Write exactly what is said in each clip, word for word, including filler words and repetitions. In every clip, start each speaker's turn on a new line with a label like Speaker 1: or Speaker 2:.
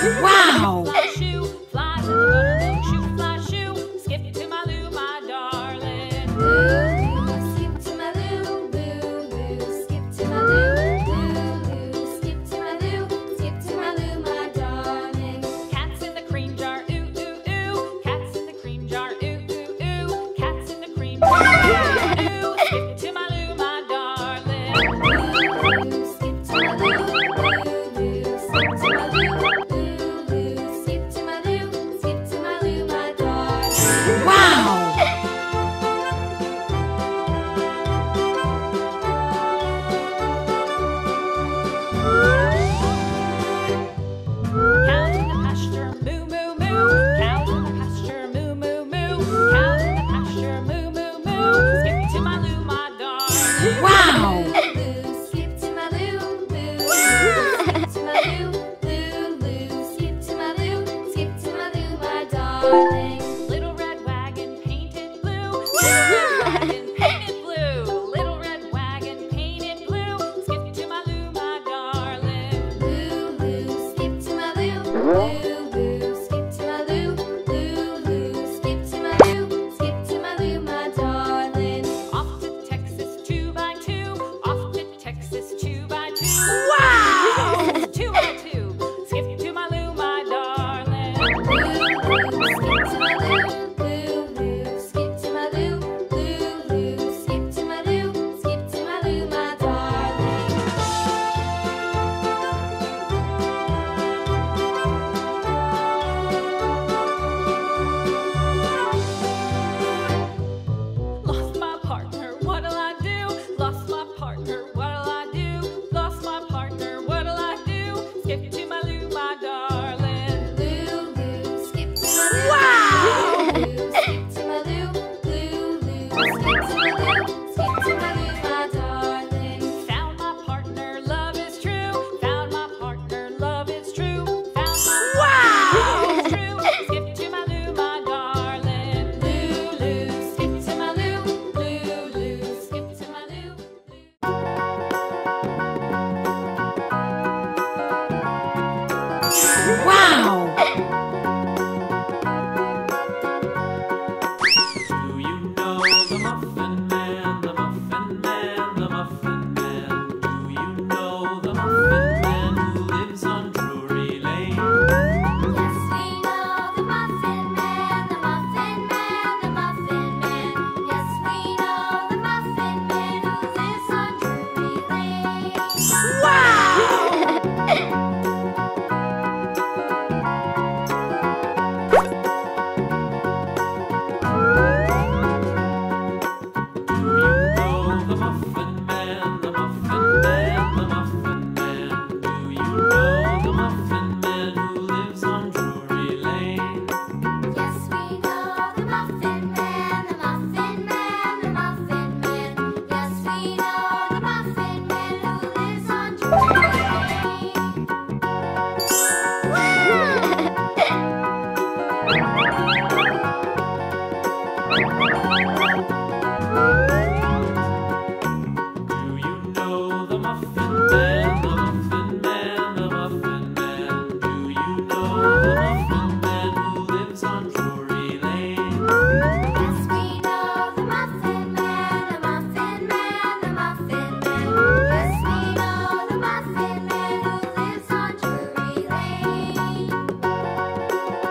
Speaker 1: Wow!
Speaker 2: Fly shoe, fly to the buttermilk shoe, fly shoe, skip to my loo, my darling.
Speaker 3: Loo, skip to my loo, loo, loo, skip to my loo, loo, loo, skip to my loo, skip to my loo, my darling.
Speaker 2: Cats in the cream jar, ooh, ooh, ooh. Cats in the cream jar, ooh, ooh, ooh. Cats in the cream jar, ooh, ooh, ooh. Skip to my loo, my darling.
Speaker 3: Loo, skip to my loo, loo, loo, skip to my loo, loo, loo, skip to my loo, skip to my loo, my darling.
Speaker 1: Wow!
Speaker 2: Cows in the pasture, moo, moo, moo. Cows in the pasture, moo, moo, moo. Cows in the pasture, moo, moo, moo. Skip to my loo, my darling.
Speaker 1: Wow!
Speaker 3: Loo, skip to my loo, loo, loo, skip to my loo, loo, loo, skip to my loo, skip to my loo, my darling.
Speaker 2: Little red wagon painted blue. Little red wagon painted blue. Little red wagon painted blue. Skip to my loo, my darling.
Speaker 3: Loo, loo, skip to my loo, loo, loo, skip to my loo, loo, loo, skip to my loo, skip to my loo, my darling.
Speaker 2: Off to Texas two by two. Off to Texas two by two.
Speaker 1: Wow!
Speaker 2: Two by two. Skip to my loo, my darling.
Speaker 3: Loo, loo, skip to my loo, loo, loo, skip to my loo, loo, loo, skip to my loo, skip to my loo, my darling.
Speaker 2: Lost my partner, what'll I do? Lost my partner, what'll I do? Lost my partner, what'll I do? Skip to my loo, my darling.
Speaker 3: Loo, loo, skip to my loo.
Speaker 1: Wow!
Speaker 3: Loo, loo, skip to my loo. Loo, loo, skip to my loo. Skip to my loo, my darling.
Speaker 2: Found my partner, love is true. Found my partner, love is true. Found my
Speaker 1: Wow!
Speaker 2: partner, love is true. Skip to my loo, my darling.
Speaker 3: Loo, loo, skip to my loo. Loo, loo, skip to my loo.
Speaker 1: Wow!
Speaker 4: Do you know the Muffin Man, the Muffin Man, the Muffin Man? Do you know the Muffin Man who lives on Drury Lane?
Speaker 3: Yes, we know the Muffin Man, the Muffin Man, the Muffin Man. Yes, we know the Muffin Man who lives on Drury Lane.
Speaker 1: Wow!
Speaker 4: Do you know the Muffin Man, the Muffin Man, the Muffin Man? Do you know the Muffin Man who lives on Drury Lane?
Speaker 3: Yes, we know the Muffin Man, the Muffin Man, the Muffin Man. Yes, we know the Muffin Man who lives on Drury Lane.
Speaker 4: Do you know the Muffin Man, the Muffin Man, the Muffin Man? Do you know the Muffin Man who lives on Drury Lane?
Speaker 3: Yes, we know the Muffin Man, the Muffin Man, the Muffin Man. Yes, we know the Muffin Man who lives on Drury Lane.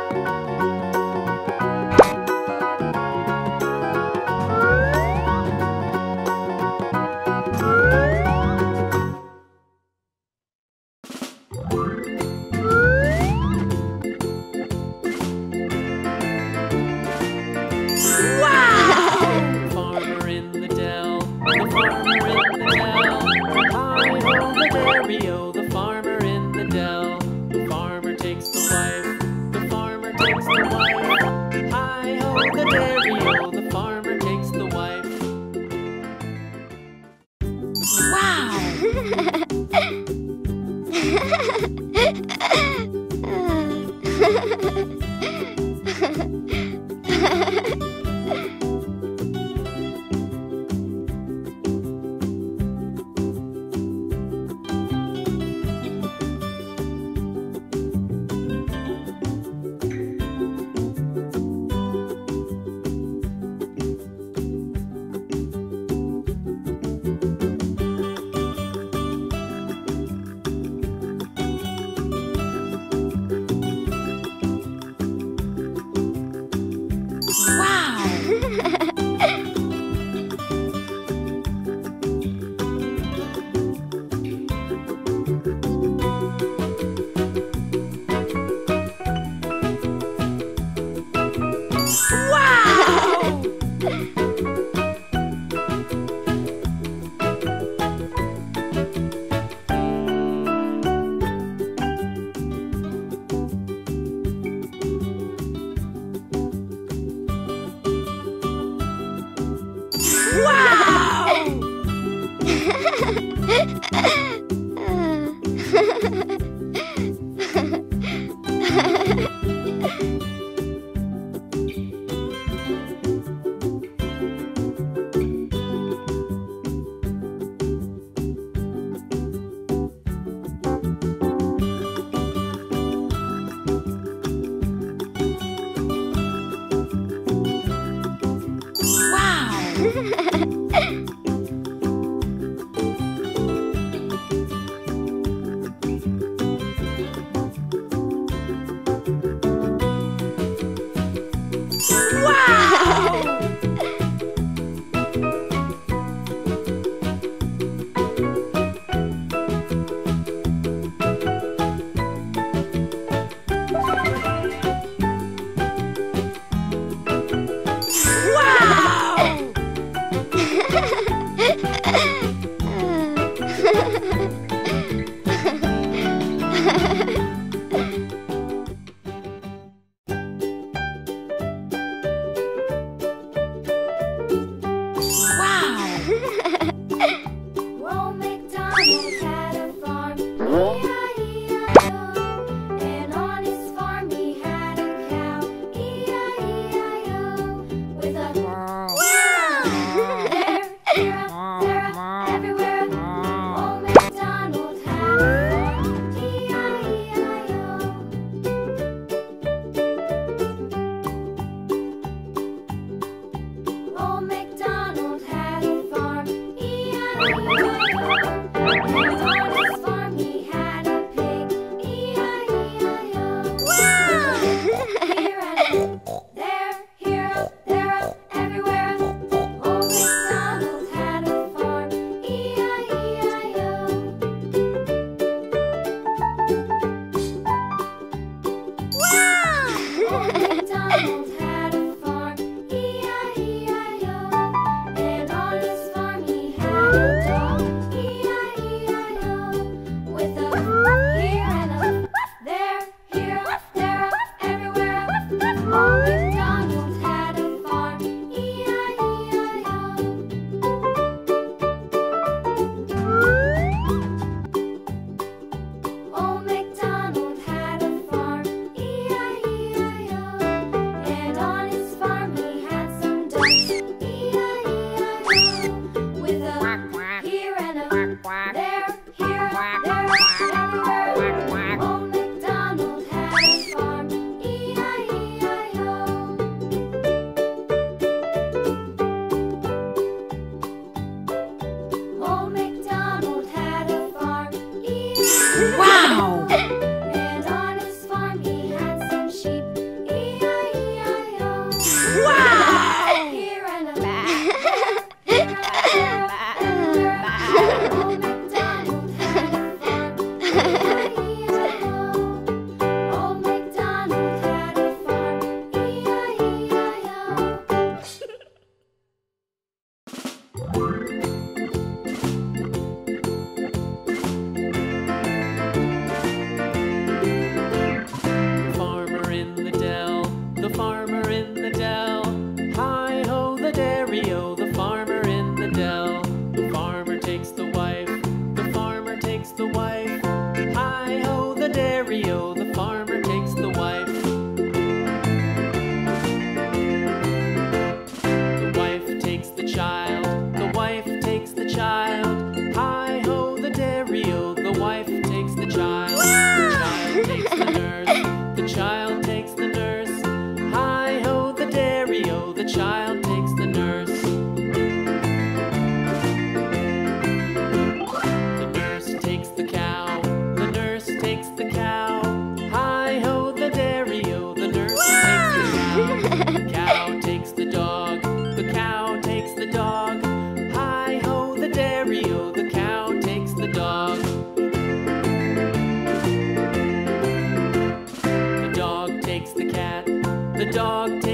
Speaker 4: Farmer in the dell, the farmer in the dell. Hi-ho the dairy-o, the farmer in the dell. The farmer takes the wife, the farmer takes the wife. Hi-ho the dairy-o, the farmer takes the wife.
Speaker 3: Old MacDonald had a farm, E I E I O. And on his farm he had a cow, E I E I O. With a there, here, there, everywhere. Old MacDonald had a farm, E I E I O. Old MacDonald had a farm, E I E I O. And on his farm he had a pig, E I E I O. Here and there, here, there, everywhere. Old MacDonald had a farm, E I E I O. Old MacDonald had a farm, E I E I O. And on his farm he had a dog, E I E I O. With a here and a there, here, there, everywhere. Old MacDonald had a farm, E I E I O. Old MacDonald had a farm, E I E I O. And on his farm he had some ducks, E I E I O. With a here and a there, here, there, everywhere. Old MacDonald had a farm, E I E I O. Old MacDonald had a farm, E I E I O.
Speaker 1: Wow!
Speaker 3: And on his farm he had some sheep, E I E I O.
Speaker 1: Wow!
Speaker 3: Here and a there, here, there, everywhere. Old MacDonald had a farm, E I E I O. Old MacDonald had a farm, E I E I O.
Speaker 4: The farmer in the dell, the farmer in the dell. Hi ho the dairy-o, the farmer in the dell. The farmer takes the wife, the farmer takes the wife. Hi ho the dairy-o, the farmer takes the wife. The wife takes the child, the wife takes the child. Hi ho the dairy-o, the wife takes the child. The child takes the nurse, the child takes the nurse. Hi ho the dairy-o, the child takes the nurse. The nurse takes the cow, the nurse takes the cow. Hi ho the dairy-o, the nurse takes the cow. The cow takes the dog, the cow takes the dog. Hi ho the dairy-o, the cow takes the dog. The dog takes the cat, the dog takes